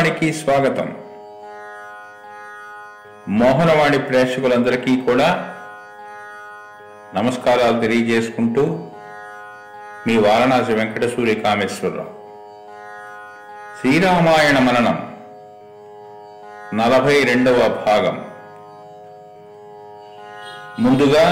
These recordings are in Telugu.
మోహనవాణికి స్వాగతం. మోహనవాణి ప్రేక్షకులందరికీ కూడా నమస్కారాలు తెలియజేసుకుంటూ మీ వారణాసి వెంకట సూర్య కామేశ్వరరావు. శ్రీరామాయణ మననం 42వ భాగం. ముందుగా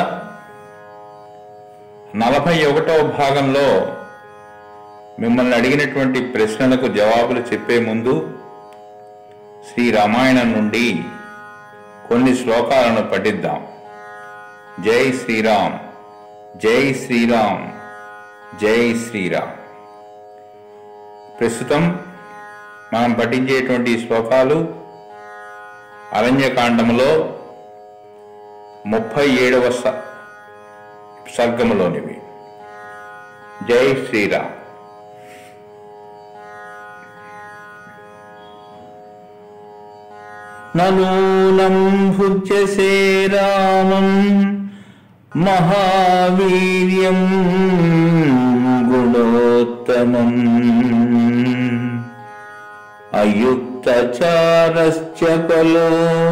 41వ భాగంలో మిమ్మల్ని అడిగినటువంటి ప్రశ్నలకు జవాబులు చెప్పే ముందు శ్రీరామాయణం నుండి కొన్ని శ్లోకాలను పఠిద్దాం. జై శ్రీరామ్, జై శ్రీరామ్, జై శ్రీరామ్. ప్రస్తుతం మనం పఠించేటువంటి శ్లోకాలు అరణ్యకాండములో 37వ సర్గములోనివి. జై శ్రీరామ్. నూనం భుజ్యసే రామం మహావీర్యం గుణోత్తమం అయుక్తచారశ్చ కలో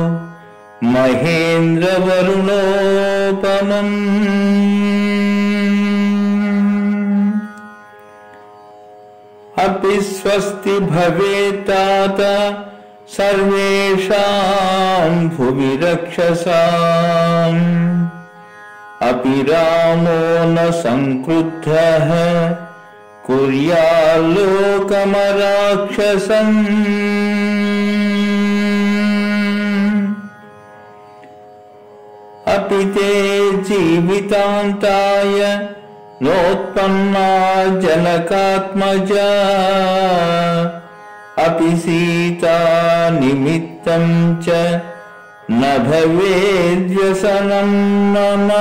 మహేంద్రవరుణోపమం అపి స్వస్తి భవేత్తాత సర్వేషాం భువి రక్షసాం అపి రామో న సంక్రుద్ధః కుర్యాల్లోకమరాక్షసం అపి తే జీవితాంతాయ నోత్పన్నా జనకాత్మజా అపి సీతా నిమిత్తం చ న భవేద్వ్యసనం మమ.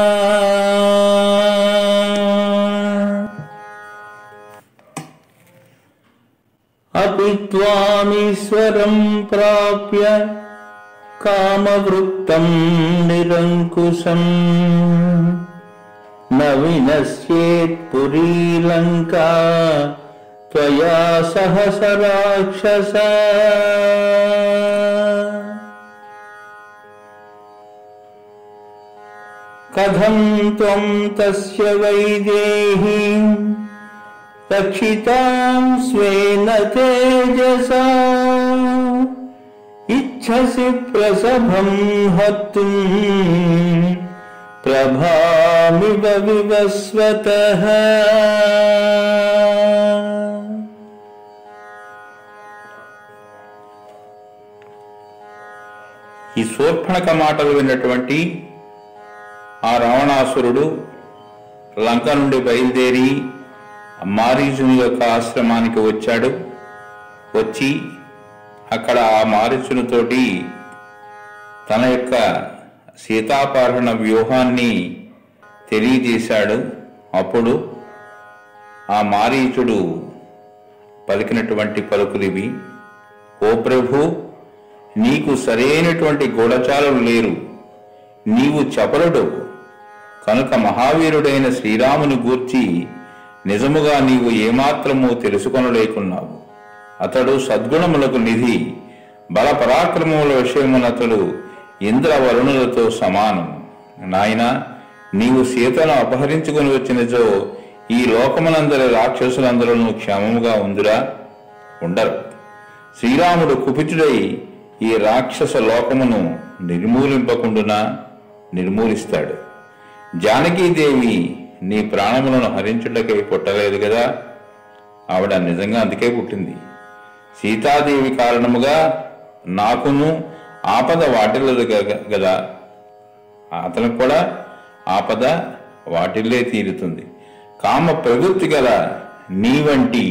అపి త్వామీశ్వరం ప్రాప్య కామవృత్తం నిరంకుశం న వినశ్యేత్ పురీ లంకా త్వయా సహస రాక్షస. కథం త్వం తస్య వైదేహీం రక్షితాం స్వేన తేజసా ఇచ్ఛసి ప్రసభం హతుం ప్రభామివ వివస్వతః. ఈ శూర్పణఖ మాటలు విన్నటువంటి ఆ రావణాసురుడు లంక నుండి బయలుదేరి మారీచుని యొక్క ఆశ్రమానికి వచ్చాడు. వచ్చి అక్కడ ఆ మారీచునితోటి తన యొక్క సీతాపహరణ వ్యూహాన్ని తెలియజేశాడు. అప్పుడు ఆ మారీచుడు పలికినటువంటి పలుకులివి: ఓ ప్రభు, నీకు సరైనటువంటి గూఢచారులు లేరు, నీవు చపలుడు కనుక మహావీరుడైన శ్రీరాముని గూర్చి నిజముగా నీవు ఏమాత్రమూ తెలుసుకొనలేకున్నావు. అతడు సద్గుణములకు నిధి, బల పరాక్రమముల విషయమునతడు ఇంద్ర వరుణులతో సమానం. నాయన, నీవు సీతను అపహరించుకుని వచ్చినచో ఈ లోకమునందరి రాక్షసులందరూ క్షేమముగా ఉందిరా? ఉండరు. శ్రీరాముడు కుపితుడై ఈ రాక్షస లోకమును నిర్మూలింపకుండునా నిర్మూలిస్తాడు. జానకీదేవి నీ ప్రాణములను హరించుటకై పుట్టలేదు కదా, ఆవిడ నిజంగా అందుకే పుట్టింది. సీతాదేవి కారణముగా నాకును ఆపద వాటిల్లదు కదా, అతనికి కూడా ఆపద వాటిల్లే తీరుతుంది. కామ ప్రవృత్తి గల నీవంటి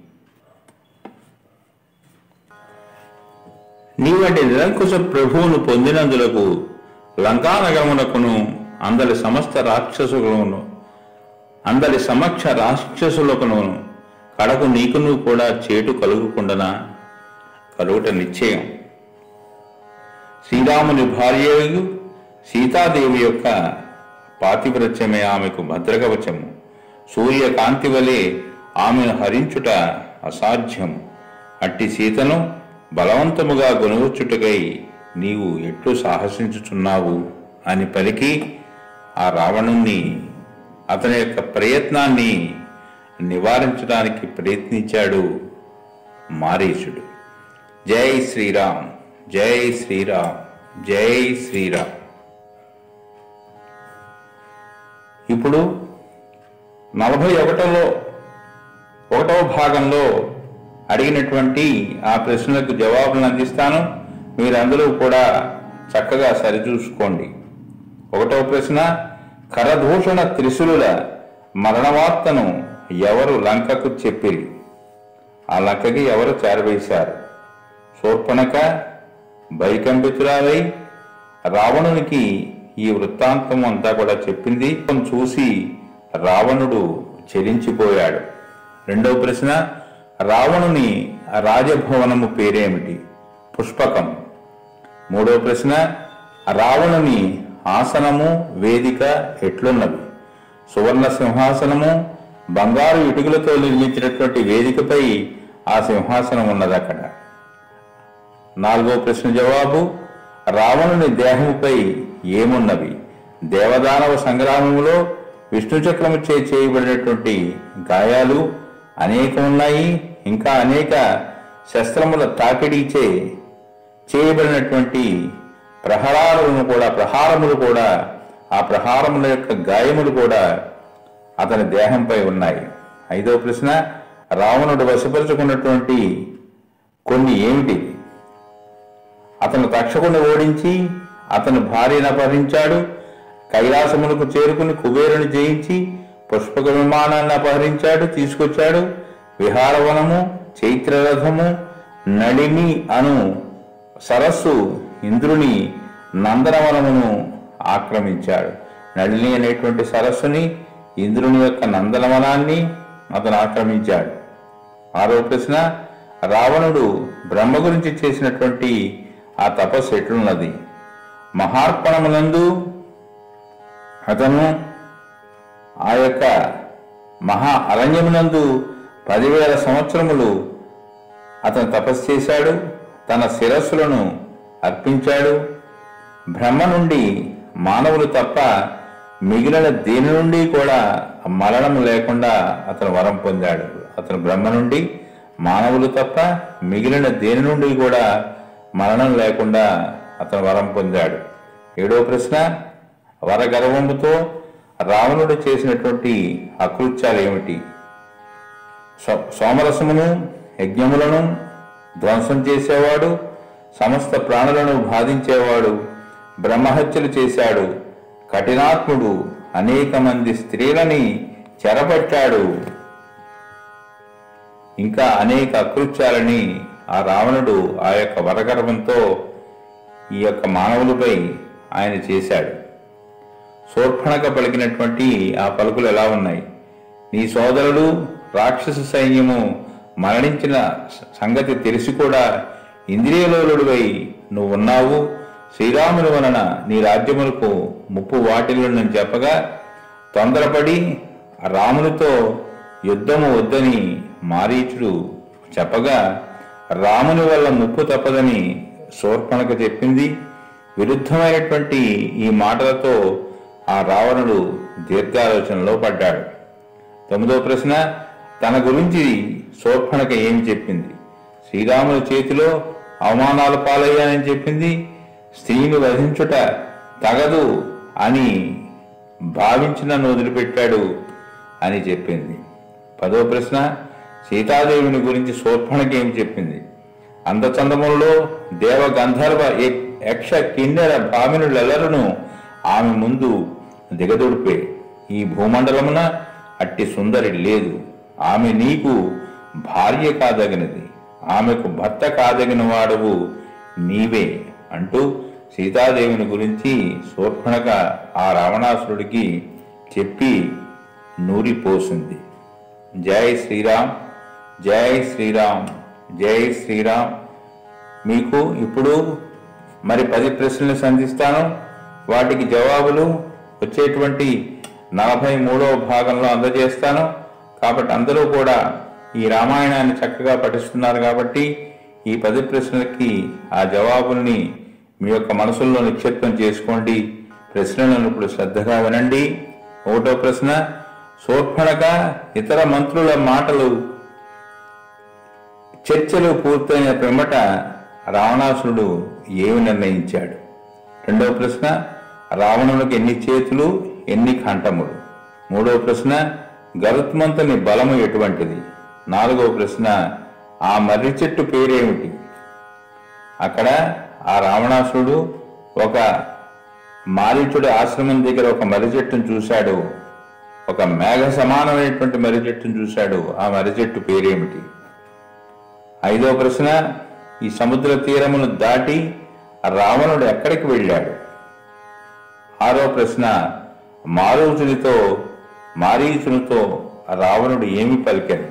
నిరంకుశ ప్రభువును పొందినందులకు లంకానగరమునకును అందరి సమస్త రాక్షసులను అందరి సమక్ష రాక్షసులకును కడకు నీకును కూడా చేటు కలుగుకుండనా? కలుగుట నిశ్చయం. శ్రీరాముని భార్యయు సీతాదేవి యొక్క పాతివ్రత్యమే ఆమెకు భద్రకవచము. సూర్యకాంతి వలె ఆమెను హరించుట అసాధ్యము. అట్టి సీతను బలవంతముగా గొనుగుచుటకై నీవు ఎట్లు సాహసించుచున్నావు అని పలికి ఆ రావణుణ్ణి అతని యొక్క ప్రయత్నాన్ని నివారించడానికి ప్రయత్నించాడు మారీచుడు. జై శ్రీరామ్, జై శ్రీరామ్, జై శ్రీరామ్. ఇప్పుడు 41వ భాగంలో అడిగినటువంటి ఆ ప్రశ్నలకు జవాబులను అందిస్తాను. మీరందరూ కూడా చక్కగా సరిచూసుకోండి. 1వ ప్రశ్న, కరదూషణ త్రిశూలుల మరణవార్తను ఎవరు లంకకు చెప్పిరి? ఆ లంకకి ఎవరు చేరవేశారు? శూర్పణఖ భయకంపితురాలై రావణునికి ఈ వృత్తాంతం అంతా కూడా చెప్పింది. చూసి రావణుడు చెలించిపోయాడు. 2వ ప్రశ్న, రావణుని రాజభవనము పేరేమిటి? పుష్పకం. 3వ ప్రశ్న, రావణుని ఆసనము వేదిక ఎట్లున్నది? సువర్ణ సింహాసనము, బంగారు ఇటుకలతో నిర్మించినటువంటి వేదికపై ఆ సింహాసనం ఉన్నది అక్కడ. 4వ ప్రశ్న జవాబు, రావణుని దేహముపై ఏమున్నవి? దేవదానవ సంగ్రామములో విష్ణు చక్రము చేయబడినటువంటి గాయాలు అనేక ఉన్నాయి. ఇంకా అనేక శస్త్రముల తాకిడిచే చేయబడినటువంటి ప్రహారములు కూడా ఆ ప్రహారముల యొక్క గాయములు కూడా అతని దేహంపై ఉన్నాయి. 5వ ప్రశ్న, రావణుడు వశపరుచుకున్నటువంటి కొన్ని ఏమిటి? అతను తక్షకుని ఓడించి అతను భార్యను అపహరించాడు. కైలాసములకు చేరుకుని కుబేరుని జయించి పుష్పక విమానాన్ని అపహరించాడు, తీసుకొచ్చాడు. విహారవనము, చైత్రరథము, నళిని అను సరస్సు ఇంద్రుని నందనవనమును ఆక్రమించాడు. నళిని అనేటువంటి సరస్సుని, ఇంద్రుని యొక్క నందనవనాన్ని అతను ఆక్రమించాడు. 6వ ప్రశ్న, రావణుడు బ్రహ్మ గురించి చేసినటువంటి ఆ తపస్సు ఎట్లున్నది? మహార్పణములందు అతను ఆ యొక్క మహా అరణ్యమునందు 10,000 సంవత్సరములు అతను తపస్సు చేశాడు. తన శిరస్సులను అర్పించాడు. బ్రహ్మ నుండి మానవులు తప్ప మిగిలిన దేని నుండి కూడా మరణం లేకుండా అతను వరం పొందాడు. అతను బ్రహ్మ నుండి మానవులు తప్ప మిగిలిన దేని నుండి కూడా మరణం లేకుండా అతను వరం పొందాడు. 7వ ప్రశ్న, వరగర్వముతో రావణుడు చేసినటువంటి అకృత్యాలు ఏమిటి? సోమరసమును, యజ్ఞములను ధ్వంసం చేసేవాడు, సమస్త ప్రాణులను బాధించేవాడు, బ్రహ్మహత్యలు చేశాడు, కఠినాత్ముడు, అనేక మంది స్త్రీలని చెరపట్టాడు. ఇంకా అనేక అకృత్యాలని ఆ రావణుడు ఆ యొక్క వరగర్వంతో ఈ యొక్క మానవులపై ఆయన చేశాడు. శూర్పణఖ పలికినటువంటి ఆ పలుకులు ఎలా ఉన్నాయి? నీ సోదరుడు రాక్షస సైన్యము మరణించిన సంగతి తెలిసి కూడా ఇంద్రియలోలుడివై నువ్వున్నావు. శ్రీరాముని వలన నీ రాజ్యములకు ముప్పు వాటిల్లునని చెప్పగా తొందరపడి రామునితో యుద్ధము వద్దని మారీచుడు చెప్పగా రాముని వల్ల ముప్పు తప్పదని శూర్పణఖ చెప్పింది. విరుద్ధమైనటువంటి ఈ మాటలతో ఆ రావణుడు దీర్ఘాలోచనలో పడ్డాడు. 9వ ప్రశ్న, తన గురించి శూర్పణఖ ఏమి చెప్పింది? శ్రీరాముని చేతిలో అవమానాలు పాలయ్యానని చెప్పింది. స్త్రీని వధించుట తగదు అని భావించి నన్ను వదిలిపెట్టాడు అని చెప్పింది. 10వ ప్రశ్న, సీతాదేవిని గురించి శూర్పణఖ ఏమి చెప్పింది? అందచందములలో దేవ గంధర్వ యక్ష కిన్నెర భామినులెల్లరూ ఆమె ముందు దిగదుడిపే. ఈ భూమండలమున అట్టి సుందరి లేదు. ఆమె నీకు భార్య కాదగినది, ఆమెకు భర్త కాదగిన వాడవు నీవే అంటూ సీతాదేవిని గురించి శూర్పణఖ ఆ రావణాసురుడికి చెప్పి నూరిపోసింది. జై శ్రీరామ్, జై శ్రీరామ్, జై శ్రీరామ్. మీకు ఇప్పుడు మరి 10 ప్రశ్నలు సంధిస్తాను. వాటికి జవాబులు వచ్చేటువంటి 43వ భాగంలో అందజేస్తాను. కాబట్టి అందరూ కూడా ఈ రామాయణాన్ని చక్కగా పఠిస్తున్నారు కాబట్టి ఈ 10 ప్రశ్నలకి ఆ జవాబుల్ని మీ యొక్క మనసుల్లో నిక్షిప్తం చేసుకోండి. ప్రశ్నలను ఇప్పుడు శ్రద్ధగా వినండి. 1వ ప్రశ్న, శూర్పణఖ ఇతర మంత్రుల మాటలు చర్చలు పూర్తయిన పిమ్మట రావణాసురుడు ఏమి నిర్ణయించాడు? 2వ ప్రశ్న, రావణునికి ఎన్ని చేతులు, ఎన్ని కంఠములు? 3వ ప్రశ్న, గరుత్మంతుని బలము ఎటువంటిది? 4వ ప్రశ్న, ఆ మర్రి చెట్టు పేరేమిటి? అక్కడ ఆ రావణాసురుడు ఒక మారీచుడి ఆశ్రమం దగ్గర ఒక మర్రి చెట్టును చూశాడు. ఒక మేఘ సమానమైనటువంటి మర్రి చెట్టును చూశాడు. ఆ మర్రి చెట్టు పేరేమిటి? 5వ ప్రశ్న, ఈ సముద్ర తీరమును దాటి రావణుడు ఎక్కడికి వెళ్ళాడు? 6వ ప్రశ్న, మారీచునితో రావణుడు ఏమి పలికాడు?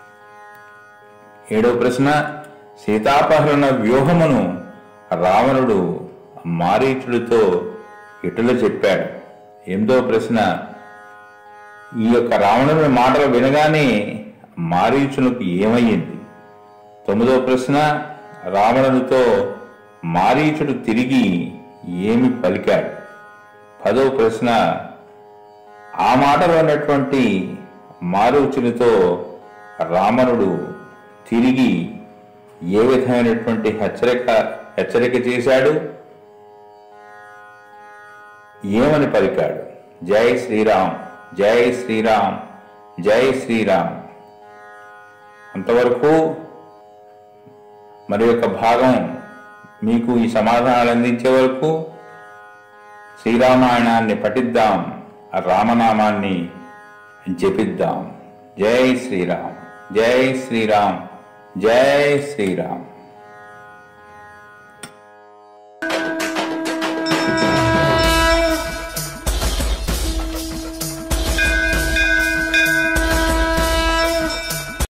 7వ ప్రశ్న, సీతాపహరణ వ్యూహమును రావణుడు మారీచుడితో ఇటుల చెప్పాడు. 8వ ప్రశ్న, ఈ యొక్క రావణుని మాటలు వినగానే మారీచునికి ఏమయ్యింది? 9వ ప్రశ్న, రావణునితో మారీచుడు తిరిగి ఏమి పలికాడు? 10వ ప్రశ్న, ఆ మాటలు అన్నటువంటి మారీచునితో రావణుడు తిరిగి ఏ విధమైనటువంటి హెచ్చరిక చేశాడు? ఏమని పలికాడు? జై శ్రీరామ్, జై శ్రీరామ్, జై శ్రీరామ్. అంతవరకు మరి యొక్క భాగం మీకు ఈ సమాధానాలు అందించే వరకు శ్రీరామాయణాన్ని పఠిద్దాం, రామనామాన్ని జపిద్దాం. జై శ్రీరామ్, జై శ్రీరామ్, జై శ్రీరామ్.